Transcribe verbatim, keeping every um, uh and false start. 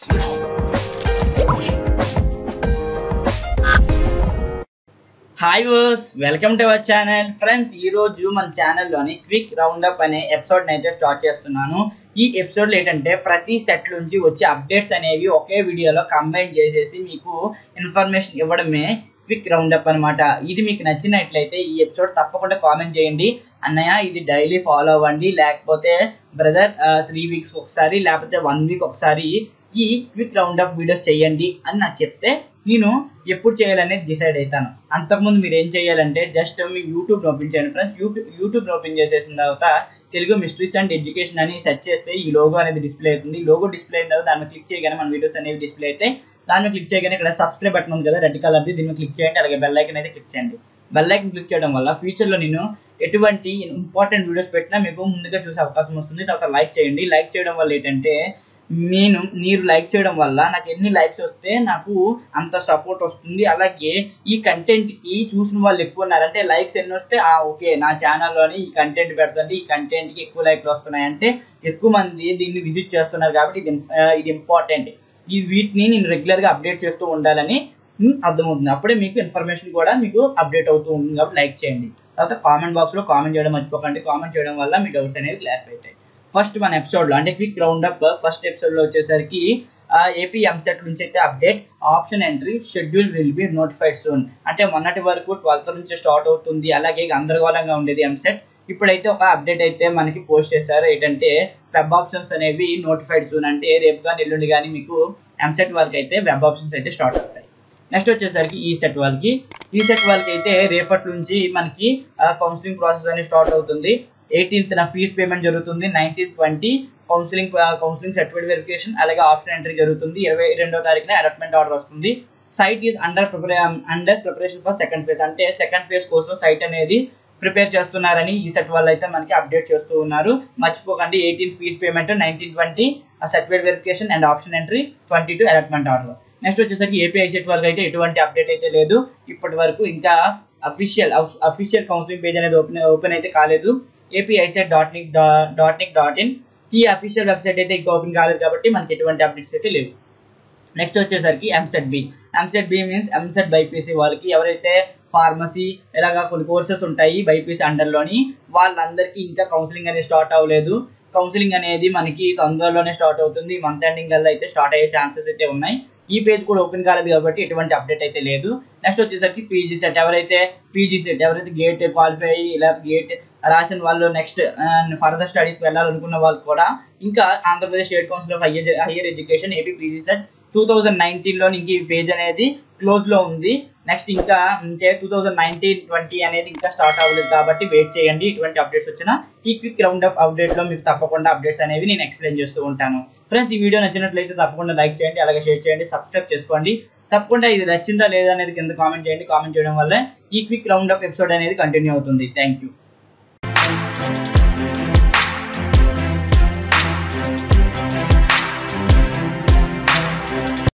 Hi viewers, welcome to our channel. Friends, ఈ రోజు మన ఛానల్లోని క్విక్ రౌండప్ అనే ఎపిసోడ్ని అయితే స్టార్ట్ చేస్తున్నాను. ఈ ఎపిసోడ్లో ఏంటంటే ప్రతి సెట్ నుంచి వచ్చే అప్డేట్స్ అనేవి ఒకే వీడియోలో కంబైన్ చేసేసి మీకు ఇన్ఫర్మేషన్ ఇవ్వడమే క్విక్ రౌండప్ అనమాట. ఇది మీకు నచ్చినట్లయితే ఈ ఎపిసోడ్ తప్పకుండా కామెంట్ చేయండి. అన్నయ్య ఇది డైలీ ఫాలో అవ్వండి, లేకపోతే బ్రదర్ త్రీ వీక్స్ ఒకసారి లేకపోతే వన్ వీక్ ఒకసారి ఈ క్విక్ రౌండప్ వీడియోస్ చేయండి అని నాకు చెప్తే నేను ఎప్పుడు చేయాలనేది డిసైడ్ అవుతాను. అంతకుముందు మీరు ఏం చేయాలంటే జస్ట్ మీ యూట్యూబ్ ఓపెన్ చేయండి ఫ్రెండ్స్. యూట్యూబ్ యూట్యూబ్ ఓపెన్ చేసేసిన తర్వాత తెలుగు మిస్టరీస్ అండ్ ఎడ్యుకేషన్ అని సెర్చ్ చేస్తే ఈ లోగో అనేది డిస్ప్లే అవుతుంది. లోగో డిస్ప్లే అయిన తర్వాత దాన్ని క్లిక్ చేయగానే మన వీడియోస్ అనేవి డిస్ప్లే అయితే దాన్ని క్లిక్ చేయగానే ఇక్కడ సబ్స్క్రైబ్ బటన్ ఉంది కదా రెడ్ కలర్ది, దీన్ని క్లిక్ చేయండి. అలాగే బెల్ ఐకాన్ అయితే క్లిక్ చేయండి. బెల్ ఐకాన్ క్లిక్ చేయడం వల్ల ఫ్యూచర్లో నేను ఎటువంటి ఇంపార్టెంట్ వీడియోస్ పెట్టినా మీకు ముందుగా చూసే అవకాశం వస్తుంది. తర్వాత లైక్ చేయండి. లైక్ చేయడం వల్ల ఏంటంటే నేను మీరు లైక్ చేయడం వల్ల నాకు ఎన్ని లైక్స్ వస్తే నాకు అంత సపోర్ట్ వస్తుంది. అలాగే ఈ కంటెంట్కి చూసిన వాళ్ళు ఎక్కువ ఉన్నారంటే లైక్స్ ఎన్ని వస్తే ఆ ఓకే నా ఛానల్లోని ఈ కంటెంట్ పెడుతుంది, ఈ కంటెంట్కి ఎక్కువ లైక్లు వస్తున్నాయి అంటే ఎక్కువ మంది దీన్ని విజిట్ చేస్తున్నారు కాబట్టి ఇది ఇది ఇంపార్టెంట్. ఈ వీటిని నేను రెగ్యులర్గా అప్డేట్ చేస్తూ ఉండాలని అర్థమవుతుంది. అప్పుడే మీకు ఇన్ఫర్మేషన్ కూడా మీకు అప్డేట్ అవుతూ ఉంటుంది. కాబట్టి లైక్ చేయండి. తర్వాత కామెంట్ బాక్స్లో కామెంట్ చేయడం మర్చిపోకండి. కామెంట్ చేయడం వల్ల మీ డౌట్స్ అనేవి క్లారిఫై అవుతాయి. ఫస్ట్ మన ఎపిసోడ్లో అంటే క్విక్ రౌండప్ ఫస్ట్ ఎపిసోడ్లో వచ్చేసరికి ఏపీ ఎంసెట్ నుంచి అయితే update option entry schedule will be notified soon. అంటే మొన్నటి వరకు ట్వెల్త్ నుంచి స్టార్ట్ అవుతుంది, అలాగే గందరగోళంగా ఉండేది ఎంసెట్. ఇప్పుడైతే ఒక అప్డేట్ అయితే మనకి పోస్ట్ చేశారు. ఏంటంటే వెబ్ ఆప్షన్స్ అనేవి నోటిఫైడ్ సూన్, అంటే రేపు కానీ ఎల్లుండి కానీ మీకు ఎంసెట్ వాళ్ళకి అయితే వెబ్ ఆప్షన్స్ అయితే స్టార్ట్ అవుతాయి. నెక్స్ట్ వచ్చేసరికి ఈ సెట్ వాళ్ళకి ఈ సెట్ వాళ్ళకి అయితే రేపటి నుంచి మనకి కౌన్సిలింగ్ ప్రాసెస్ అనేది స్టార్ట్ అవుతుంది. ఎయిటీన్త్ నా ఫీజ్ పేమెంట్ జరుగుతుంది. Nineteenth twenty counselling counselling certificate verification అలాగే ఆప్షన్ ఎంట్రీ జరుగుతుంది. ఇరవై రెండో తారీఖున అలాట్మెంట్ ఆర్డర్ వస్తుంది. Site is under prepare under preparation for second phase, అంటే సెకండ్ ఫేజ్ కోసం సైట్ అనేది ప్రిపేర్ చేస్తున్నారని ఈ సెట్ వాళ్ళు అయితే మనకి అప్డేట్ చేస్తూ ఉన్నారు. మర్చిపోకండి, eighteenth fees payment, nineteen twenty certificate verification and option entry, twenty two allotment order. Next వచ్చేసరికి ఏపీ ఐసెట్ వాళ్ళకి అయితే ఎటువంటి అప్డేట్ అయితే లేదు ఇప్పటి వరకు. ఇంకా అఫీషియల్ అఫీషియల్ కౌన్సిలింగ్ పేజ్ అనేది ఓపెన్ ఓపెన్ అయితే కాలేదు. AP ICET dot nic dot nic dot in ఈ అఫీషియల్ వెబ్సైట్ అయితే ఇంకా ఓపెన్ కాలేదు కాబట్టి మనకి ఎటువంటి అప్డేట్స్ అయితే లేవు. నెక్స్ట్ వచ్చేసరికి EAMCET B EAMCET B means EAMCET BiPC వాళ్ళకి ఎవరైతే ఫార్మసీ ఇలాగా కొన్ని కోర్సెస్ ఉంటాయి బైపీసీ అండర్లోని వాళ్ళందరికీ ఇంకా కౌన్సిలింగ్ అనేది స్టార్ట్ అవ్వలేదు. కౌన్సిలింగ్ అనేది మనకి తొందరలోనే స్టార్ట్ అవుతుంది. మంత్ ఎండింగ్ కల్లా అయితే స్టార్ట్ అయ్యే ఛాన్సెస్ అయితే ఉన్నాయి. ఈ పేజ్ కూడా ఓపెన్ కాలేదు కాబట్టి ఎటువంటి అప్డేట్ అయితే లేదు. నెక్స్ట్ వచ్చేసరికి పీజీ సెట్ ఎవరైతే పీజీ సెట్ ఎవరైతే గేట్ క్వాలిఫై ఇలా గేట్ రాసిన వాళ్ళు నెక్స్ట్ ఫర్దర్ స్టడీస్కి వెళ్ళాలనుకున్న వాళ్ళు కూడా ఇంకా Andhra Pradesh state council of higher higher education AP PG CET two thousand నైన్టీన్లో ఇంక ఈ పేజ్ అనేది క్లోజ్లో ఉంది. నెక్స్ట్ ఇంకా అంటే టూ థౌజండ్ నైన్టీన్ ట్వంటీ అనేది ఇంకా స్టార్ట్ అవ్వలేదు కాబట్టి వెయిట్ చేయండి. ఇటువంటి అప్డేట్స్ వచ్చినా ఈ క్విక్ రౌండప్ అప్డేట్లో మీకు తప్పకుండా అప్డేట్స్ అనేవి నేను ఎక్స్ప్లెయిన్ చేస్తూ ఉంటాను. ఫ్రెండ్స్, ఈ వీడియో నచ్చినట్లయితే తప్పకుండా లైక్ చేయండి, అలాగే షేర్ చేయండి, సబ్స్క్రైబ్ చేసుకోండి. తప్పకుండా ఇది నచ్చిందా లేదా అనేది కింద కామెంట్ చేయండి. కామెంట్ చేయడం వల్ల ఈ క్విక్ రౌండప్ ఎపిసోడ్ అనేది కంటిన్యూ అవుతుంది. Thank you.